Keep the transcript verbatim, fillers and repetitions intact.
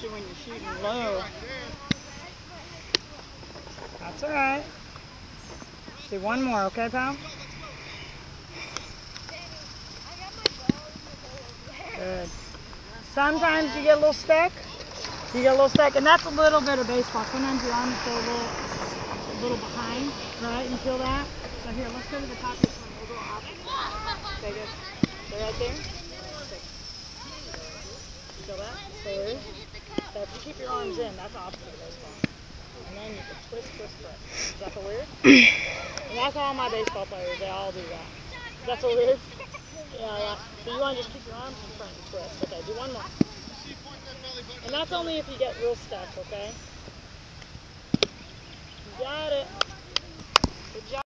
especially when you're shooting low. That's all right. Do one more, okay, pal? Good. Sometimes you get a little stuck. You get a little stuck, and that's a little bit of baseball. Sometimes your arms go a little, a little behind, right? You feel that? So here, let's go to the top of your swing. We'll go off. Okay, good. Stay right there. Okay. You feel that? Stay there. So if you keep your arms in, that's opposite of baseball. And then you can twist, twist, twist. Does that feel weird? And that's all my baseball players. They all do that. Does that feel weird? Yeah, yeah. So you want to just keep your arms in front and twist. Okay, do one more. And that's only if you get real stuck, okay?